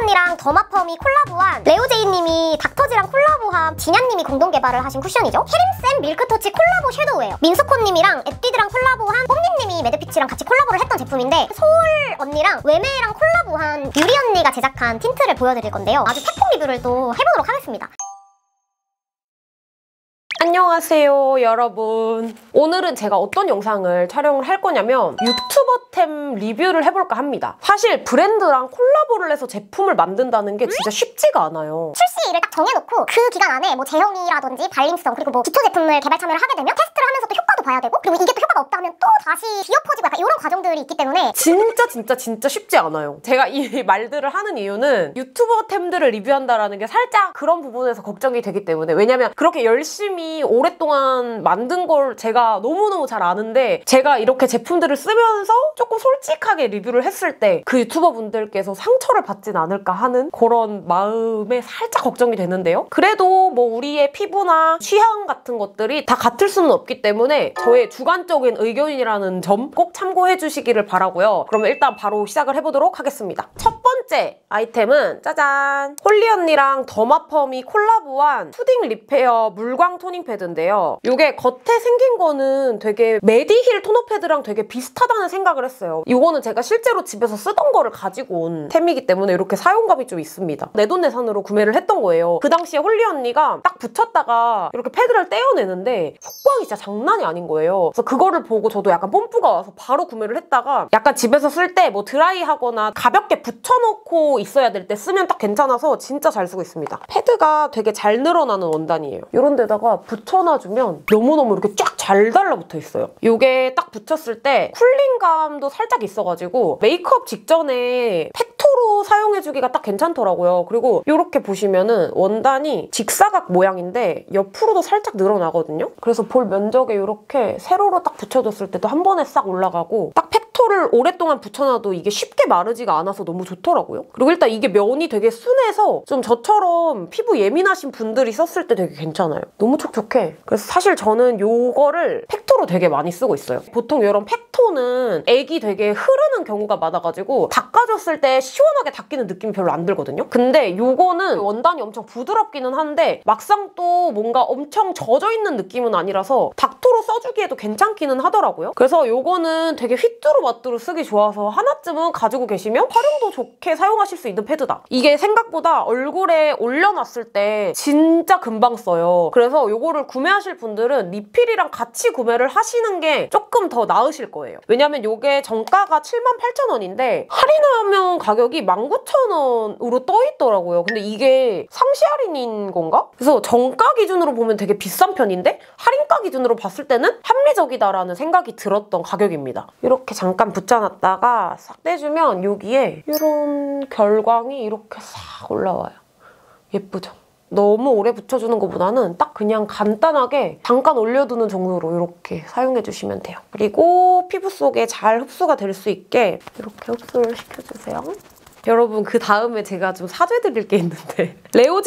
언니랑 더마펌이 콜라보한 레오제이님이 닥터지랑 콜라보한 진야님이 공동 개발을 하신 쿠션이죠. 캐림쌤 밀크터치 콜라보 섀도우예요. 민수코님이랑 에뛰드랑 콜라보한 뽐님님이 매드피치랑 같이 콜라보를 했던 제품인데 소울 언니랑 웨메랑 콜라보한 유리 언니가 제작한 틴트를 보여드릴 건데요. 아주 태풍 리뷰를 또 해보도록 하겠습니다. 안녕하세요 여러분. 오늘은 제가 어떤 영상을 촬영을 할 거냐면 유튜버템 리뷰를 해볼까 합니다. 사실 브랜드랑 콜라보를 해서 제품을 만든다는 게 진짜 쉽지가 않아요. 출시일을 딱 정해놓고 그 기간 안에 뭐 제형이라든지 발림성 그리고 뭐 기초 제품을 개발 참여를 하게 되면 테스트를 하면서 또 효과도 봐야 되고 그리고 이게 또 효과가 없다 하면 또 다시 뒤엎어지고 약간 이런 과정들이 있기 때문에 진짜 쉽지 않아요. 제가 이 말들을 하는 이유는 유튜버템들을 리뷰한다라는 게 살짝 그런 부분에서 걱정이 되기 때문에, 왜냐면 그렇게 열심히 오랫동안 만든 걸 제가 너무너무 잘 아는데 제가 이렇게 제품들을 쓰면서 조금 솔직하게 리뷰를 했을 때 그 유튜버 분들께서 상처를 받진 않을까 하는 그런 마음에 살짝 걱정이 되는데요. 그래도 뭐 우리의 피부나 취향 같은 것들이 다 같을 수는 없기 때문에 저의 주관적인 의견이라는 점 꼭 참고해 주시기를 바라고요. 그러면 일단 바로 시작을 해보도록 하겠습니다. 첫 번째 아이템은 짜잔! 홀리 언니랑 더마펌이 콜라보한 푸딩 리페어 물광 토닝 패드인데요. 이게 겉에 생긴 거는 되게 메디힐 토너 패드랑 되게 비슷하다는 생각을 했어요. 이거는 제가 실제로 집에서 쓰던 거를 가지고 온 템이기 때문에 이렇게 사용감이 좀 있습니다. 내돈내산으로 구매를 했던 거예요. 그 당시에 홀리 언니가 딱 붙였다가 이렇게 패드를 떼어내는데 속광이 진짜 장난이 아닌 거예요. 그래서 그거를 보고 저도 약간 뽐뿌가 와서 바로 구매를 했다가 약간 집에서 쓸 때 뭐 드라이하거나 가볍게 붙여놓고 있어야 될 때 쓰면 딱 괜찮아서 진짜 잘 쓰고 있습니다. 패드가 되게 잘 늘어나는 원단이에요. 이런 데다가 붙여놔주면 너무너무 이렇게 쫙 잘 달라붙어 있어요. 이게 딱 붙였을 때 쿨링감도 살짝 있어가지고 메이크업 직전에 팩토로 사용해주기가 딱 괜찮더라고요. 그리고 이렇게 보시면은 원단이 직사각 모양인데 옆으로도 살짝 늘어나거든요. 그래서 볼 면적에 이렇게 세로로 딱 붙여줬을 때도 한 번에 싹 올라가고 딱 팩토를 오랫동안 붙여놔도 이게 쉽게 마르지가 않아서 너무 좋더라고요. 그리고 일단 이게 면이 되게 순해서 좀 저처럼 피부 예민하신 분들이 썼을 때 되게 괜찮아요. 너무 촉촉해. 그래서 사실 저는 요거를 팩토로 되게 많이 쓰고 있어요. 보통 이런 팩토는 액이 되게 흐르는 경우가 많아가지고 닦아줬을 때 시원하게 닦이는 느낌이 별로 안 들거든요. 근데 요거는 원단이 엄청 부드럽기는 한데 막상 또 뭔가 엄청 젖어있는 느낌은 아니라서 닥토로 써주기에도 괜찮기는 하더라고요. 그래서 요거는 되게 휘뚜루마뚜루 쓰기 좋아서 하나쯤은 가지고 계시면 활용도 좋게 사용하실 수 있는 패드다. 이게 생각보다 얼굴에 올려놨을 때 진짜 금방 써요. 그래서 요거를 구매하실 분들은 리필이랑 같이 구매를 하시는 게 조금 더 나으실 거예요. 왜냐면 요게 정가가 78,000원인데 할인하면 가격이 19,000원으로 떠있더라고요. 근데 이게 상시 할인인 건가? 그래서 정가 기준으로 보면 되게 비싼 편인데 할인가 기준으로 봤을 때는 합리적이다라는 생각이 들었던 가격입니다. 이렇게 잠깐 붙여놨다가 싹 떼주면 여기에 이런 결광이 이렇게 싹 올라와요. 예쁘죠? 너무 오래 붙여주는 것보다는 딱 그냥 간단하게 잠깐 올려두는 정도로 이렇게 사용해주시면 돼요. 그리고 피부 속에 잘 흡수가 될 수 있게 이렇게 흡수를 시켜주세요. 여러분, 그 다음에 제가 좀 사죄드릴 게 있는데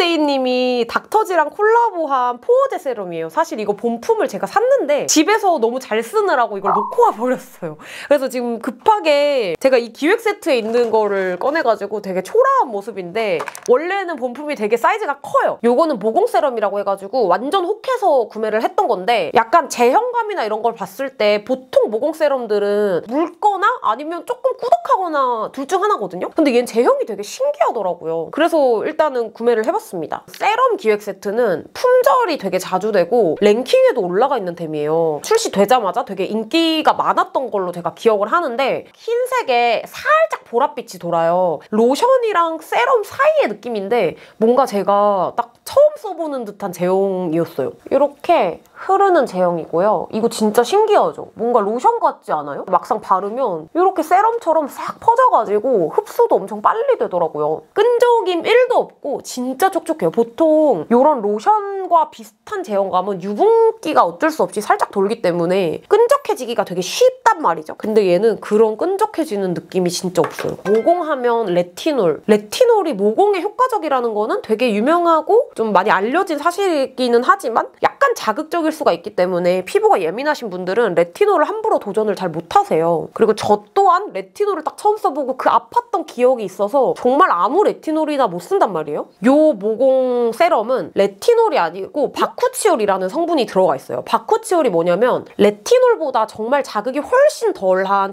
레오제이님이 닥터지랑 콜라보한 포어제 세럼이에요. 사실 이거 본품을 제가 샀는데 집에서 너무 잘 쓰느라고 이걸 놓고 와버렸어요. 그래서 지금 급하게 제가 이 기획 세트에 있는 거를 꺼내가지고 되게 초라한 모습인데 원래는 본품이 되게 사이즈가 커요. 요거는 모공 세럼이라고 해가지고 완전 혹해서 구매를 했던 건데 약간 제형감이나 이런 걸 봤을 때 보통 모공 세럼들은 묽거나 아니면 조금 꾸덕하거나 둘 중 하나거든요. 근데 얘는 제형이 되게 신기하더라고요. 그래서 일단은 구매를 해봤습니다. 세럼 기획 세트는 품절이 되게 자주 되고 랭킹에도 올라가 있는 템이에요. 출시되자마자 되게 인기가 많았던 걸로 제가 기억을 하는데 흰색에 살짝 보랏빛이 돌아요. 로션이랑 세럼 사이의 느낌인데 뭔가 제가 딱 처음 써보는 듯한 제형이었어요. 이렇게 흐르는 제형이고요. 이거 진짜 신기하죠? 뭔가 로션 같지 않아요? 막상 바르면 이렇게 세럼처럼 싹 퍼져가지고 흡수도 엄청 빨리 되더라고요. 끈적임 1도 없고 진짜 촉촉해요. 보통 이런 로션과 비슷한 제형감은 유분기가 어쩔 수 없이 살짝 돌기 때문에 끈적해지기가 되게 쉽단 말이죠. 근데 얘는 그런 끈적해지는 느낌이 진짜 없어요. 모공하면 레티놀. 레티놀이 모공에 효과적이라는 거는 되게 유명하고 좀 많이 알려진 사실이기는 하지만 약간 자극적일 자극일 수가 있기 때문에 피부가 예민하신 분들은 레티놀을 함부로 도전을 잘 못하세요. 그리고 저 또한 레티놀을 딱 처음 써보고 그 아팠던 기억이 있어서 정말 아무 레티놀이나 못 쓴단 말이에요. 요 모공 세럼은 레티놀이 아니고 바쿠치올이라는 성분이 들어가 있어요. 바쿠치올이 뭐냐면 레티놀보다 정말 자극이 훨씬 덜한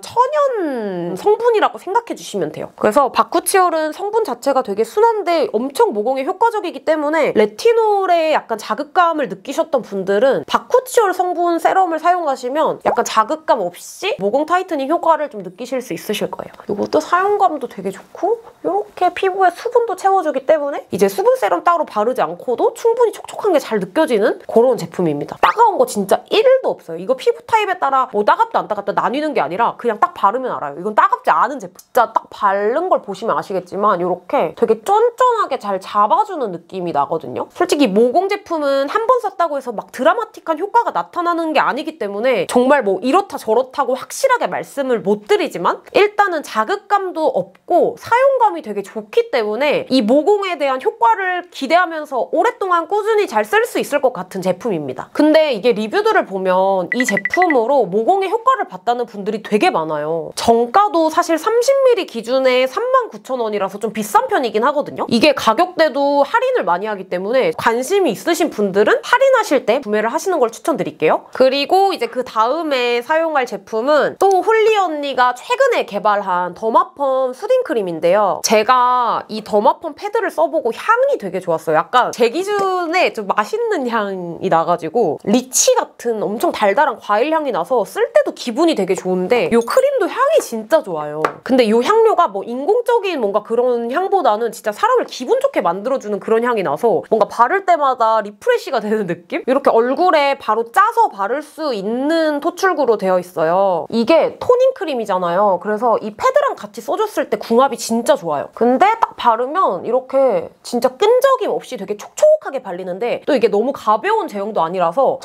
천연 성분이라고 생각해 주시면 돼요. 그래서 바쿠치올은 성분 자체가 되게 순한데 엄청 모공에 효과적이기 때문에 레티놀에 약간 자극감을 느끼셨던 분들은 바쿠치올 성분 세럼을 사용하시면 약간 자극감 없이 모공 타이트닝 효과를 좀 느끼실 수 있으실 거예요. 이것도 사용감도 되게 좋고 이렇게 피부에 수분도 채워주기 때문에 이제 수분 세럼 따로 바르지 않고도 충분히 촉촉한 게 잘 느껴지는 그런 제품입니다. 따가운 거 진짜 1도 없어요. 이거 피부 타입에 따라 뭐 따갑다 안 따갑다 나뉘는 게 아니라 그냥 딱 바르면 알아요. 이건 따갑지 않은 제품. 진짜 딱 바른 걸 보시면 아시겠지만 이렇게 되게 쫀쫀하게 잘 잡아주는 느낌이 나거든요. 솔직히 모공 제품은 한 번 썼다고 해서 막 드라마틱한 효과가 나타나는 게 아니기 때문에 정말 뭐 이렇다 저렇다고 확실하게 말씀을 못 드리지만 일단은 자극감도 없고 사용감이 되게 좋기 때문에 이 모공에 대한 효과를 기대하면서 오랫동안 꾸준히 잘 쓸 수 있을 것 같은 제품입니다. 근데 이게 리뷰들을 보면 이 제품으로 모공에 효과를 봤다는 분들이 되게 많아요. 정가도 사실 30ml 기준에 39,000원이라서 좀 비싼 편이긴 하거든요. 이게 가격대도 할인을 많이 하기 때문에 관심이 있으신 분들은 할인하실 때 구매를 하시는 걸 추천드릴게요. 그리고 이제 그 다음에 사용할 제품은 또 홀리 언니가 최근에 개발한 더마펌 수딩크림인데요. 제가 이 더마펌 패드를 써보고 향이 되게 좋았어요. 약간 제 기준에 좀 맛있는 향이 나가지고 리치 같은 엄청 달달한 과일 향이 나서 쓸 때도 기분이 되게 좋은데 이 크림도 향이 진짜 좋아요. 근데 이 향료가 뭐 인공적인 뭔가 그런 향보다는 진짜 사람을 기분 좋게 만들어주는 그런 향이 나서 뭔가 바를 때마다 리프레시가 되는 느낌? 이렇게 얼굴에 바로 짜서 바를 수 있는 토출구로 되어 있어요. 이게 토닝 크림이잖아요. 그래서 이 패드랑 같이 써줬을 때 궁합이 진짜 좋아요. 근데 딱 바르면 이렇게 진짜 끈적임 없이 되게 촉촉하게 발리는데 또 이게 너무 가벼운 제형도 아니라서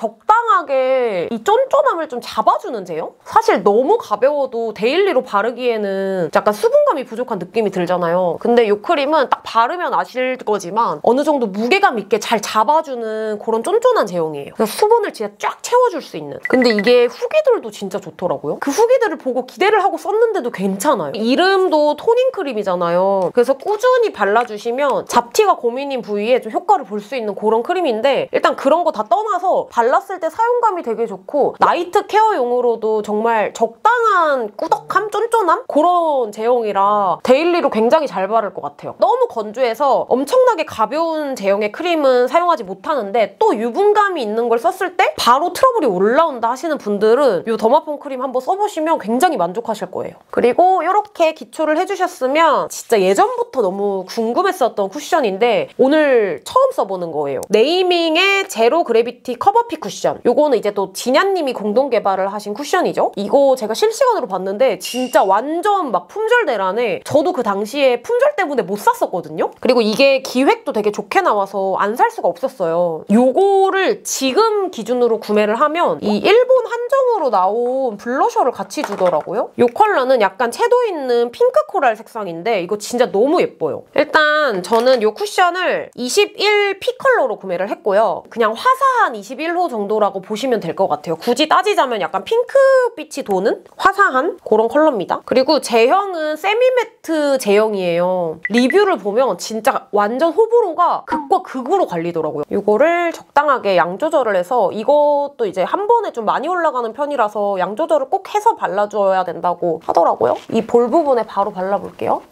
적당하게 이 쫀쫀함을 좀 잡아주는 제형? 사실 너무 가벼워도 데일리로 바르기에는 약간 수분감이 부족한 느낌이 들잖아요. 근데 이 크림은 딱 바르면 아실 거지만 어느 정도 무게감 있게 잘 잡아주는 그런 쫀쫀한 제형이에요. 그래서 수분을 진짜 쫙 채워줄 수 있는. 근데 이게 후기들도 진짜 좋더라고요. 그 후기들을 보고 기대를 하고 썼는데도 괜찮아요. 이름도 토닝 크림이잖아요. 그래서 꾸준히 발라주시면 잡티가 고민인 부위에 좀 효과를 볼 수 있는 그런 크림인데 일단 그런 거 다 떠나서 발랐을 때 사용감이 되게 좋고 나이트 케어용으로도 정말 적당한 꾸덕함, 쫀쫀함? 그런 제형이라 데일리로 굉장히 잘 바를 것 같아요. 너무 건조해서 엄청나게 가벼운 제형의 크림은 사용하지 못하는데 또 유분감이 있는 걸 썼을 때 바로 트러블이 올라온다 하시는 분들은 이 더마펌 크림 한번 써보시면 굉장히 만족하실 거예요. 그리고 이렇게 기초를 해주셨으면 진짜 예전부터 너무 궁금했었던 쿠션인데 오늘 처음 써보는 거예요. 네이밍의 제로 그래비티 커버핏 쿠션. 요거는 이제 또 진야님이 공동 개발을 하신 쿠션이죠. 이거 제가 실시간으로 봤는데 진짜 완전 막 품절 대란에 저도 그 당시에 품절 때문에 못 샀었거든요. 그리고 이게 기획도 되게 좋게 나와서 안 살 수가 없었어요. 요거를 지금 기준으로 구매를 하면 이 일본 한정으로 나온 블러셔를 같이 주더라고요. 이 컬러는 약간 채도 있는 핑크 코랄 색상인데 이거 진짜 너무 예뻐요. 일단 저는 이 쿠션을 21P 컬러로 구매를 했고요. 그냥 화사한 21호 정도라고 보시면 될 것 같아요. 굳이 따지자면 약간 핑크빛이 도는 화사한 그런 컬러입니다. 그리고 제형은 세미매트 제형이에요. 리뷰를 보면 진짜 완전 호불호가 극과 극으로 갈리더라고요. 이거를 적당하게 양 조절을 해서 이것도 이제 한 번에 좀 많이 올라가는 편이라서 양 조절을 꼭 해서 발라줘야 된다고 하더라고요. 이 볼 부분에 바로 발라볼게요.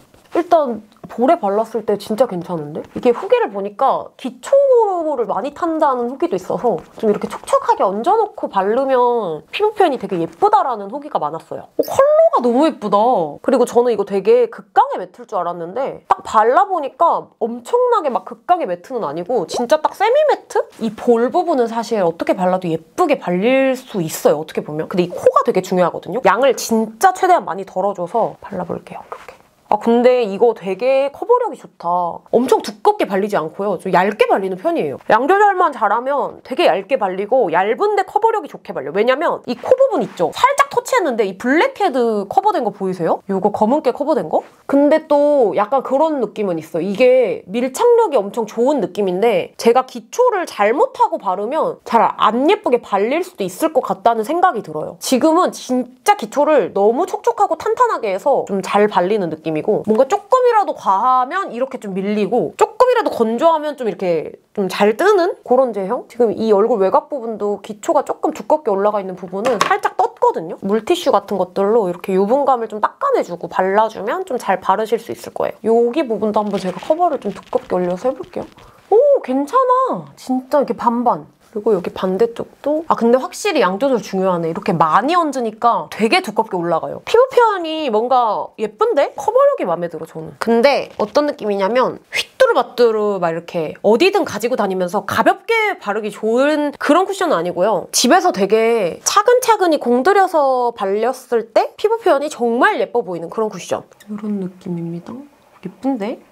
일단 볼에 발랐을 때 진짜 괜찮은데? 이게 후기를 보니까 기초를 많이 탄다는 후기도 있어서 좀 이렇게 촉촉하게 얹어놓고 바르면 피부 표현이 되게 예쁘다라는 후기가 많았어요. 컬러가 너무 예쁘다. 그리고 저는 이거 되게 극강의 매트일 줄 알았는데 딱 발라보니까 엄청나게 막 극강의 매트는 아니고 진짜 딱 세미 매트? 이 볼 부분은 사실 어떻게 발라도 예쁘게 발릴 수 있어요, 어떻게 보면. 근데 이 코가 되게 중요하거든요. 양을 진짜 최대한 많이 덜어줘서 발라볼게요, 이렇게. 아 근데 이거 되게 커버력이 좋다. 엄청 두껍게 발리지 않고요. 좀 얇게 발리는 편이에요. 양 조절만 잘하면 되게 얇게 발리고 얇은데 커버력이 좋게 발려요. 왜냐면 이 코 부분 있죠? 살짝 터치 터치했는데 이 블랙헤드 커버된 거 보이세요? 이거 검은게 커버된 거? 근데 또 약간 그런 느낌은 있어. 이게 밀착력이 엄청 좋은 느낌인데 제가 기초를 잘못하고 바르면 잘 안 예쁘게 발릴 수도 있을 것 같다는 생각이 들어요. 지금은 진짜 기초를 너무 촉촉하고 탄탄하게 해서 좀 잘 발리는 느낌이고 뭔가 조금이라도 과하면 이렇게 좀 밀리고 조금이라도 건조하면 좀 이렇게 좀 잘 뜨는 그런 제형? 지금 이 얼굴 외곽 부분도 기초가 조금 두껍게 올라가 있는 부분은 살짝 떴거든요? 물티슈 같은 것들로 이렇게 유분감을 좀 닦아내주고 발라주면 좀 잘 바르실 수 있을 거예요. 여기 부분도 한번 제가 커버를 좀 두껍게 올려서 해볼게요. 오, 괜찮아. 진짜 이렇게 반반. 그리고 여기 반대쪽도 근데 확실히 양 조절 중요하네. 이렇게 많이 얹으니까 되게 두껍게 올라가요. 피부 표현이 뭔가 예쁜데? 커버력이 마음에 들어, 저는. 근데 어떤 느낌이냐면 휘뚜루마뚜루 막 이렇게 어디든 가지고 다니면서 가볍게 바르기 좋은 그런 쿠션은 아니고요. 집에서 되게 차근차근히 공들여서 발렸을 때 피부 표현이 정말 예뻐 보이는 그런 쿠션. 이런 느낌입니다. 예쁜데?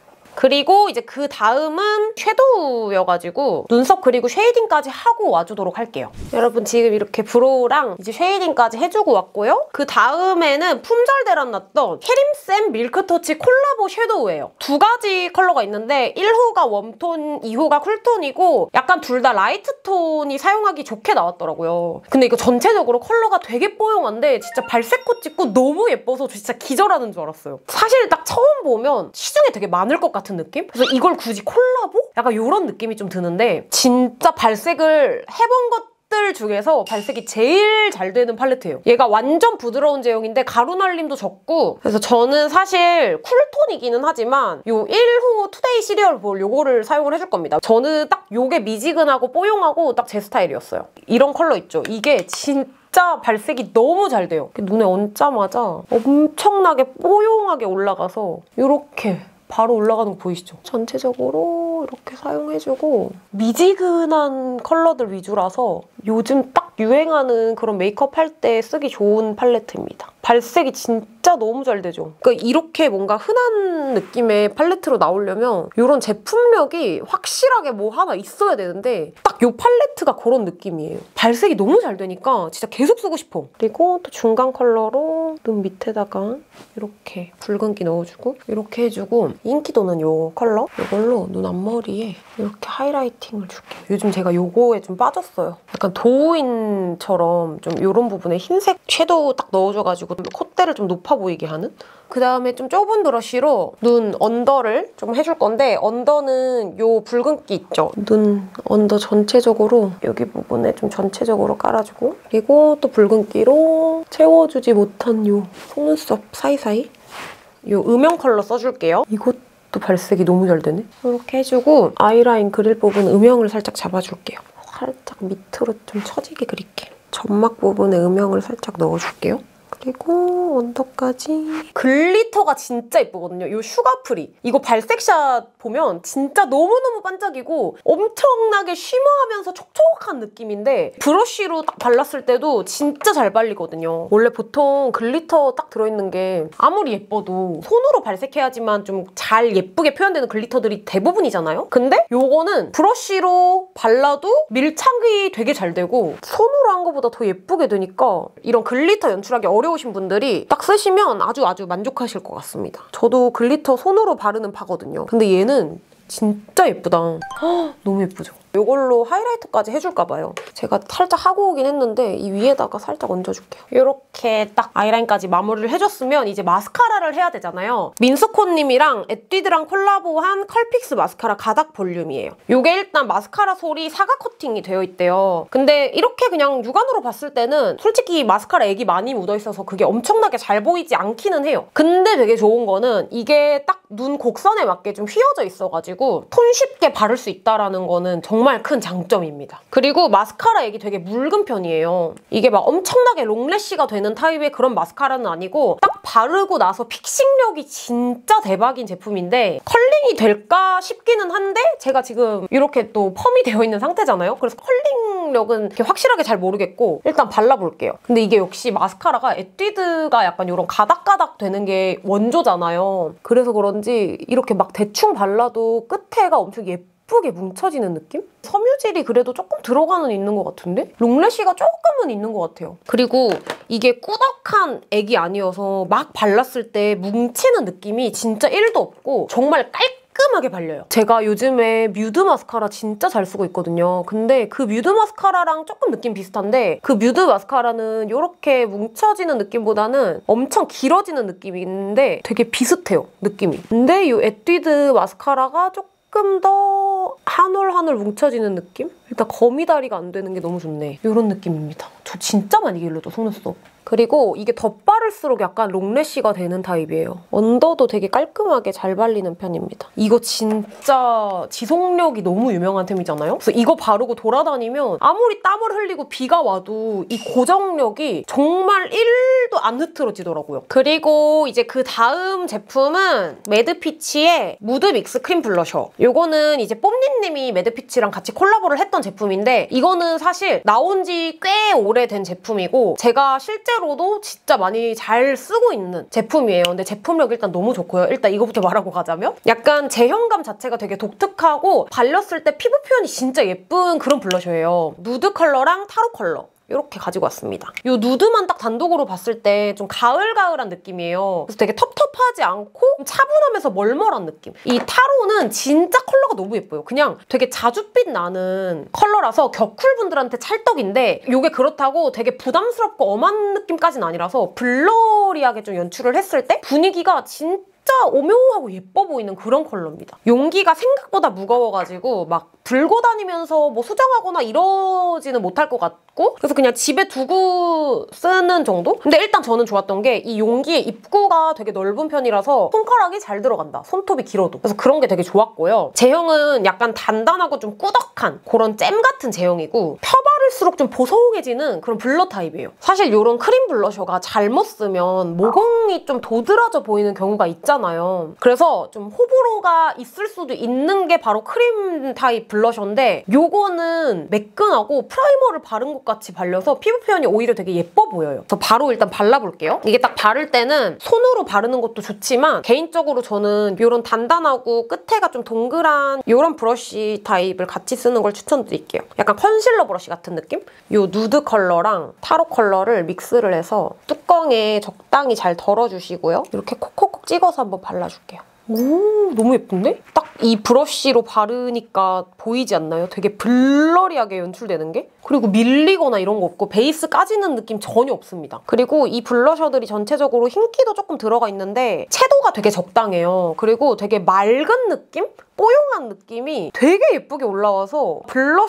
그리고 이제 그 다음은 섀도우여가지고 눈썹 그리고 쉐이딩까지 하고 와주도록 할게요. 여러분 지금 이렇게 브로우랑 이제 쉐이딩까지 해주고 왔고요. 그 다음에는 품절대란 났던 캐림쌤 밀크터치 콜라보 섀도우예요. 두 가지 컬러가 있는데 1호가 웜톤, 2호가 쿨톤이고 약간 둘 다 라이트 톤이 사용하기 좋게 나왔더라고요. 근데 이거 전체적으로 컬러가 되게 뽀용한데 진짜 발색코 찍고 너무 예뻐서 진짜 기절하는 줄 알았어요. 사실 딱 처음 보면 시중에 되게 많을 것 같은 느낌? 그래서 이걸 굳이 콜라보? 약간 이런 느낌이 좀 드는데 진짜 발색을 해본 것들 중에서 발색이 제일 잘 되는 팔레트예요. 얘가 완전 부드러운 제형인데 가루 날림도 적고 그래서 저는 사실 쿨톤이기는 하지만 요 1호 투데이 시리얼 볼 요거를 사용을 해줄 겁니다. 저는 딱 요게 미지근하고 뽀용하고 딱 제 스타일이었어요. 이런 컬러 있죠? 이게 진짜 발색이 너무 잘 돼요. 눈에 얹자마자 엄청나게 뽀용하게 올라가서 이렇게 바로 올라가는 거 보이시죠? 전체적으로 이렇게 사용해주고 미지근한 컬러들 위주라서 요즘 딱 유행하는 그런 메이크업 할 때 쓰기 좋은 팔레트입니다. 발색이 진짜 너무 잘 되죠? 그러니까 이렇게 뭔가 흔한 느낌의 팔레트로 나오려면 이런 제품력이 확실하게 뭐 하나 있어야 되는데 딱 이 팔레트가 그런 느낌이에요. 발색이 너무 잘 되니까 진짜 계속 쓰고 싶어. 그리고 또 중간 컬러로 눈 밑에다가 이렇게 붉은기 넣어주고 이렇게 해주고 인기도는 이 컬러? 이걸로 눈 앞머리에 이렇게 하이라이팅을 줄게요. 요즘 제가 이거에 좀 빠졌어요. 약간 도우인처럼 좀 이런 부분에 흰색 섀도우 딱 넣어줘가지고 콧대를 좀 높아 보이게 하는? 그 다음에 좀 좁은 브러쉬로 눈 언더를 좀 해줄 건데 언더는 요 붉은기 있죠? 눈 언더 전체적으로 여기 부분에 좀 전체적으로 깔아주고 그리고 또 붉은기로 채워주지 못한 요 속눈썹 사이사이 요 음영 컬러 써줄게요. 이것도 발색이 너무 잘 되네? 이렇게 해주고 아이라인 그릴 부분 음영을 살짝 잡아줄게요. 살짝 밑으로 좀 처지게 그릴게. 점막 부분에 음영을 살짝 넣어줄게요. 그리고 언더까지. 글리터가 진짜 예쁘거든요. 이 슈가프리. 이거 발색샷 보면 진짜 너무너무 반짝이고 엄청나게 쉬머하면서 촉촉한 느낌인데 브러쉬로 딱 발랐을 때도 진짜 잘 발리거든요. 원래 보통 글리터 딱 들어있는 게 아무리 예뻐도 손으로 발색해야지만 좀 잘 예쁘게 표현되는 글리터들이 대부분이잖아요? 근데 요거는 브러쉬로 발라도 밀착이 되게 잘 되고 손으로 한 것보다 더 예쁘게 되니까 이런 글리터 연출하기 어려우신 분들이 딱 쓰시면 아주 만족하실 것 같습니다. 저도 글리터 손으로 바르는 파거든요. 근데 얘는 진짜 예쁘다. 헉, 너무 예쁘죠? 이걸로 하이라이터까지 해줄까 봐요. 제가 살짝 하고 오긴 했는데 이 위에다가 살짝 얹어줄게요. 이렇게 딱 아이라인까지 마무리를 해줬으면 이제 마스카라를 해야 되잖아요. 민스코님이랑 에뛰드랑 콜라보한 컬픽스 마스카라 가닥 볼륨이에요. 이게 일단 마스카라 솔이 사각 커팅이 되어 있대요. 근데 이렇게 그냥 육안으로 봤을 때는 솔직히 마스카라 액이 많이 묻어있어서 그게 엄청나게 잘 보이지 않기는 해요. 근데 되게 좋은 거는 이게 딱 눈 곡선에 맞게 좀 휘어져 있어가지고 손쉽게 바를 수 있다는 거는 정말 큰 장점입니다. 그리고 마스카라 액이 되게 묽은 편이에요. 이게 막 엄청나게 롱래쉬가 되는 타입의 그런 마스카라는 아니고 딱 바르고 나서 픽싱력이 진짜 대박인 제품인데 컬링이 될까 싶기는 한데 제가 지금 이렇게 또 펌이 되어 있는 상태잖아요. 그래서 컬링력은 이렇게 확실하게 잘 모르겠고 일단 발라볼게요. 근데 이게 역시 마스카라가 에뛰드가 약간 이런 가닥가닥 되는 게 원조잖아요. 그래서 그런지 이렇게 막 대충 발라도 끝에가 엄청 예뻐 예쁘게 뭉쳐지는 느낌? 섬유질이 그래도 조금 들어가는 있는 것 같은데? 롱래쉬가 조금은 있는 것 같아요. 그리고 이게 꾸덕한 액이 아니어서 막 발랐을 때 뭉치는 느낌이 진짜 1도 없고 정말 깔끔하게 발려요. 제가 요즘에 뮤드 마스카라 진짜 잘 쓰고 있거든요. 근데 그 뮤드 마스카라랑 조금 느낌 비슷한데 그 뮤드 마스카라는 이렇게 뭉쳐지는 느낌보다는 엄청 길어지는 느낌인데 되게 비슷해요, 느낌이. 근데 이 에뛰드 마스카라가 조금 더 한 올 한 올 뭉쳐지는 느낌? 일단 거미다리가 안 되는 게 너무 좋네. 이런 느낌입니다. 저 진짜 많이 길러줘, 속눈썹. 그리고 이게 덧바를수록 약간 롱래쉬가 되는 타입이에요. 언더도 되게 깔끔하게 잘 발리는 편입니다. 이거 진짜 지속력이 너무 유명한 템이잖아요? 그래서 이거 바르고 돌아다니면 아무리 땀을 흘리고 비가 와도 이 고정력이 정말 1도 안 흐트러지더라고요. 그리고 이제 그 다음 제품은 매드피치의 무드 믹스 크림 블러셔. 요거는 이제 뽐니님이 매드피치랑 같이 콜라보를 했던 제품인데 이거는 사실 나온 지 꽤 오래된 제품이고 제가 실제로도 진짜 많이 잘 쓰고 있는 제품이에요. 근데 제품력 일단 너무 좋고요. 일단 이거부터 말하고 가자면 약간 제형감 자체가 되게 독특하고 발렸을 때 피부 표현이 진짜 예쁜 그런 블러셔예요. 누드 컬러랑 타로 컬러. 이렇게 가지고 왔습니다. 이 누드만 딱 단독으로 봤을 때 좀 가을가을한 느낌이에요. 그래서 되게 텁텁하지 않고 차분하면서 멀멀한 느낌. 이 타로는 진짜 컬러가 너무 예뻐요. 그냥 되게 자줏빛 나는 컬러라서 겨쿨분들한테 찰떡인데 이게 그렇다고 되게 부담스럽고 엄한 느낌까지는 아니라서 블러리하게 좀 연출을 했을 때 분위기가 진짜 오묘하고 예뻐 보이는 그런 컬러입니다. 용기가 생각보다 무거워가지고 막 들고 다니면서 뭐 수정하거나 이러지는 못할 것 같고 그래서 그냥 집에 두고 쓰는 정도? 근데 일단 저는 좋았던 게 이 용기의 입구가 되게 넓은 편이라서 손가락이 잘 들어간다. 손톱이 길어도. 그래서 그런 게 되게 좋았고요. 제형은 약간 단단하고 좀 꾸덕한 그런 잼 같은 제형이고 펴바를수록 좀 보송해지는 그런 블러 타입이에요. 사실 이런 크림 블러셔가 잘못 쓰면 모공이 좀 도드라져 보이는 경우가 있잖아요. 그래서 좀 호불호가 있을 수도 있는 게 바로 크림 타입 블러셔인데 요거는 매끈하고 프라이머를 바른 것 같이 발려서 피부 표현이 오히려 되게 예뻐 보여요. 그래서 바로 일단 발라볼게요. 이게 딱 바를 때는 손으로 바르는 것도 좋지만 개인적으로 저는 이런 단단하고 끝에가 좀 동그란 이런 브러쉬 타입을 같이 쓰는 걸 추천드릴게요. 약간 컨실러 브러쉬 같은 느낌? 이 누드 컬러랑 타로 컬러를 믹스를 해서 뚜껑에 적당히 잘 덜어주시고요. 이렇게 콕콕콕 찍어서 한번 발라줄게요. 오, 너무 예쁜데? 딱 이 브러쉬로 바르니까 보이지 않나요? 되게 블러리하게 연출되는 게? 그리고 밀리거나 이런 거 없고 베이스 까지는 느낌 전혀 없습니다. 그리고 이 블러셔들이 전체적으로 흰기도 조금 들어가 있는데 채도가 되게 적당해요. 그리고 되게 맑은 느낌? 뽀용한 느낌이 되게 예쁘게 올라와서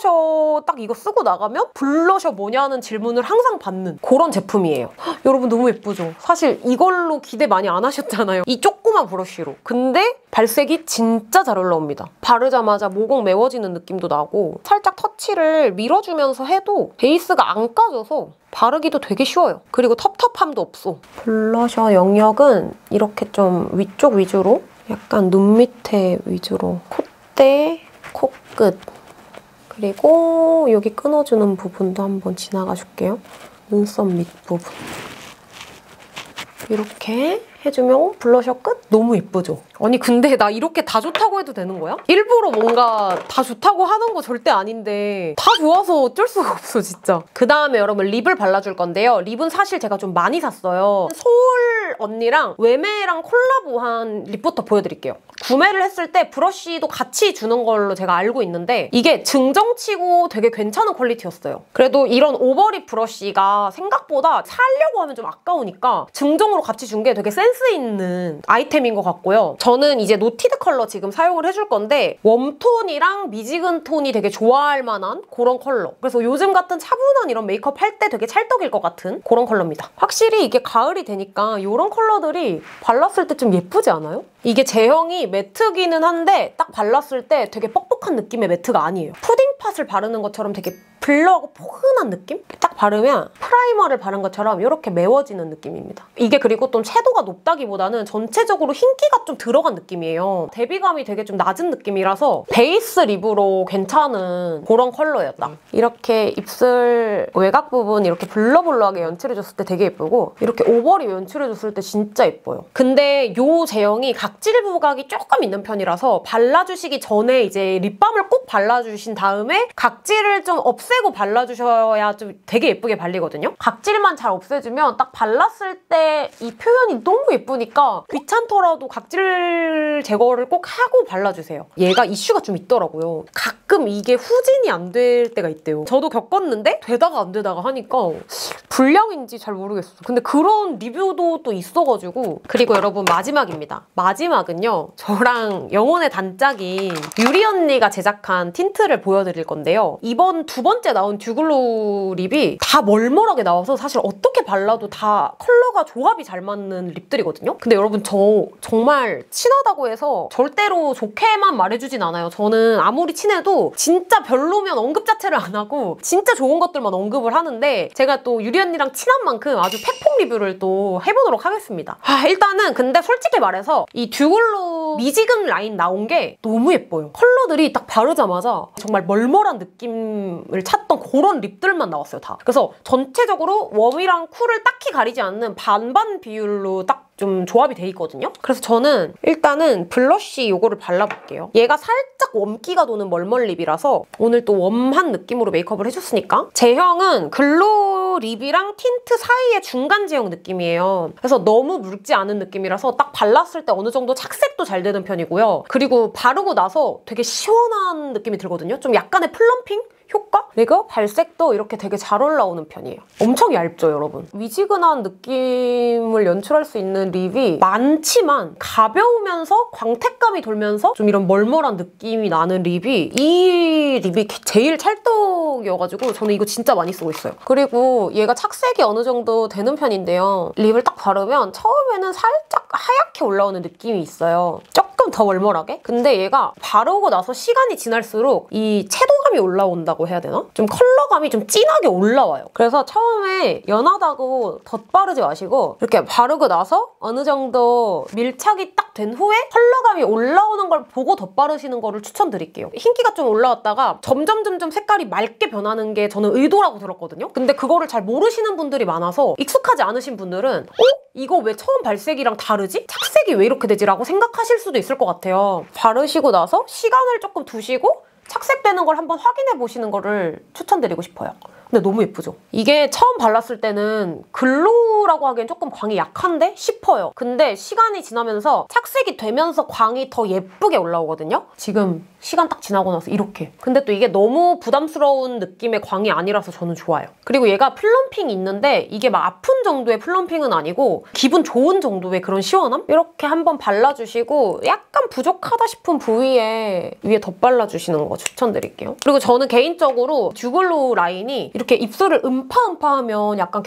블러셔 딱 이거 쓰고 나가면 블러셔 뭐냐 하는 질문을 항상 받는 그런 제품이에요. 헉, 여러분 너무 예쁘죠? 사실 이걸로 기대 많이 안 하셨잖아요. 이 조그만 브러쉬로. 근데 발색이 진짜 잘 올라옵니다. 바르자마자 모공 메워지는 느낌도 나고 살짝 터치를 밀어주면서 해도 베이스가 안 까져서 바르기도 되게 쉬워요. 그리고 텁텁함도 없어. 블러셔 영역은 이렇게 좀 위쪽 위주로 약간 눈 밑에 위주로 콧대, 코끝 그리고 여기 끊어주는 부분도 한번 지나가 줄게요. 눈썹 밑부분 이렇게 해주면 블러셔 끝? 너무 예쁘죠? 아니 근데 나 이렇게 다 좋다고 해도 되는 거야? 일부러 뭔가 다 좋다고 하는 거 절대 아닌데 다 좋아서 어쩔 수가 없어 진짜. 그 다음에 여러분 립을 발라줄 건데요. 립은 사실 제가 좀 많이 샀어요. 소울 언니랑 웨메랑 콜라보한 립부터 보여드릴게요. 구매를 했을 때 브러쉬도 같이 주는 걸로 제가 알고 있는데 이게 증정치고 되게 괜찮은 퀄리티였어요. 그래도 이런 오버립 브러쉬가 생각보다 사려고 하면 좀 아까우니까 증정으로 같이 준 게 되게 센스 있는 아이템인 것 같고요. 저는 이제 노티드 컬러 지금 사용을 해줄 건데 웜톤이랑 미지근 톤이 되게 좋아할 만한 그런 컬러. 그래서 요즘 같은 차분한 이런 메이크업 할 때 되게 찰떡일 것 같은 그런 컬러입니다. 확실히 이게 가을이 되니까 이런 컬러들이 발랐을 때 좀 예쁘지 않아요? 이게 제형이 매트기는 한데 딱 발랐을 때 되게 뻑뻑한 느낌의 매트가 아니에요. 푸딩 팥을 바르는 것처럼 되게 블러하고 포근한 느낌? 딱 바르면 프라이머를 바른 것처럼 이렇게 메워지는 느낌입니다. 이게 그리고 좀 채도가 높다기보다는 전체적으로 흰기가 좀 들어간 느낌이에요. 대비감이 되게 좀 낮은 느낌이라서 베이스 립으로 괜찮은 그런 컬러였다. 이렇게 입술 외곽 부분 이렇게 블러블러하게 연출해줬을 때 되게 예쁘고 이렇게 오버립 연출해줬을 때 진짜 예뻐요. 근데 이 제형이 각질 부각이 조금 있는 편이라서 발라주시기 전에 이제 립밤을 꼭 발라주신 다음에 각질을 좀 없애고 발라주셔야 좀 되게 예쁘게 발리거든요. 각질만 잘 없애주면 딱 발랐을 때 이 표현이 너무 예쁘니까 귀찮더라도 각질 제거를 꼭 하고 발라주세요. 얘가 이슈가 좀 있더라고요. 가끔 이게 후진이 안 될 때가 있대요. 저도 겪었는데 되다가 안 되다가 하니까 불량인지 잘 모르겠어요. 근데 그런 리뷰도 또 있어가지고. 그리고 여러분 마지막입니다. 마지막은요. 저랑 영혼의 단짝인 유리 언니가 제작한 틴트를 보여드릴 건데요. 이번 두 번째 나온 듀글로우 립이 다 멀멀하게 나와서 사실 어떻게 발라도 다 컬러가 조합이 잘 맞는 립들이거든요. 근데 여러분 저 정말 친하다고 해서 절대로 좋게만 말해주진 않아요. 저는 아무리 친해도 진짜 별로면 언급 자체를 안 하고 진짜 좋은 것들만 언급을 하는데 제가 또 유리 언니랑 친한 만큼 아주 팩폭 리뷰를 또 해보도록 하겠습니다. 일단은 근데 솔직히 말해서 이 듀글로우 미지근 라인 나온 게 너무 예뻐요. 컬러들이 딱 바르자마자 정말 멀멀한 느낌을 찾던 그런 립들만 나왔어요, 다. 그래서 전체적으로 웜이랑 쿨을 딱히 가리지 않는 반반 비율로 딱 좀 조합이 돼 있거든요. 그래서 저는 일단은 블러쉬 이거를 발라볼게요. 얘가 살짝 웜기가 도는 멀멀 립이라서 오늘 또 웜한 느낌으로 메이크업을 해줬으니까 제형은 글로우 립이랑 틴트 사이의 중간 제형 느낌이에요. 그래서 너무 묽지 않은 느낌이라서 딱 발랐을 때 어느 정도 착색도 잘 되는 편이고요. 그리고 바르고 나서 되게 시원한 느낌이 들거든요. 좀 약간의 플럼핑? 효과? 그리고 발색도 이렇게 되게 잘 올라오는 편이에요. 엄청 얇죠, 여러분? 미지근한 느낌을 연출할 수 있는 립이 많지만 가벼우면서 광택감이 돌면서 좀 이런 멀멀한 느낌이 나는 립이 이 립이 제일 찰떡이어가지고 저는 이거 진짜 많이 쓰고 있어요. 그리고 얘가 착색이 어느 정도 되는 편인데요. 립을 딱 바르면 처음에는 살짝 하얗게 올라오는 느낌이 있어요. 조금 더 멀멀하게? 근데 얘가 바르고 나서 시간이 지날수록 이 채도감이 올라온다고 해야 되나? 좀 컬러감이 좀 진하게 올라와요. 그래서 처음에 연하다고 덧바르지 마시고 이렇게 바르고 나서 어느 정도 밀착이 딱 된 후에 컬러감이 올라오는 걸 보고 덧바르시는 거를 추천드릴게요. 흰기가 좀 올라왔다가 점점 색깔이 맑게 변하는 게 저는 의도라고 들었거든요. 근데 그거를 잘 모르시는 분들이 많아서 익숙하지 않으신 분들은 이거 왜 처음 발색이랑 다르지? 착색이 왜 이렇게 되지? 라고 생각하실 수도 있을 것 같아요. 바르시고 나서 시간을 조금 두시고 착색되는 걸 한번 확인해 보시는 거를 추천드리고 싶어요. 근데 너무 예쁘죠? 이게 처음 발랐을 때는 글로우라고 하기엔 조금 광이 약한데 싶어요. 근데 시간이 지나면서 착색이 되면서 광이 더 예쁘게 올라오거든요? 지금 시간 딱 지나고 나서 이렇게. 근데 또 이게 너무 부담스러운 느낌의 광이 아니라서 저는 좋아요. 그리고 얘가 플럼핑이 있는데 이게 막 아픈 정도의 플럼핑은 아니고 기분 좋은 정도의 그런 시원함? 이렇게 한번 발라주시고 약간 부족하다 싶은 부위에 위에 덧발라주시는 거 추천드릴게요. 그리고 저는 개인적으로 듀글로우 라인이 이렇게 입술을 음파하면 약간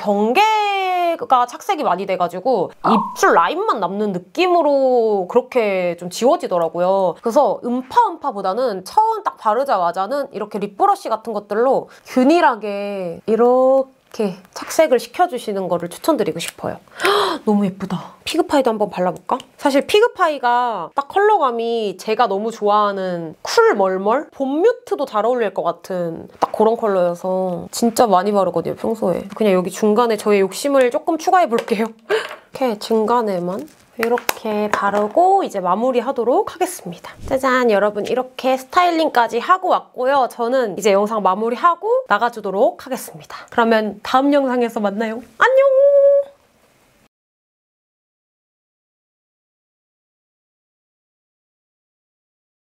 경계가 착색이 많이 돼가지고 입술 라인만 남는 느낌으로 그렇게 좀 지워지더라고요. 그래서 음파보다는 처음 딱 바르자마자는 이렇게 립브러쉬 같은 것들로 균일하게 이렇게 착색을 시켜주시는 거를 추천드리고 싶어요. 너무 예쁘다. 피그파이도 한번 발라볼까? 사실 피그파이가 딱 컬러감이 제가 너무 좋아하는 쿨 멀멀? 봄 뮤트도 잘 어울릴 것 같은 딱 그런 컬러여서 진짜 많이 바르거든요, 평소에. 그냥 여기 중간에 저의 욕심을 조금 추가해볼게요. 이렇게 중간에만 이렇게 바르고 이제 마무리하도록 하겠습니다. 짜잔! 여러분 이렇게 스타일링까지 하고 왔고요. 저는 이제 영상 마무리하고 나가주도록 하겠습니다. 그러면 다음 영상에서 만나요. 안녕!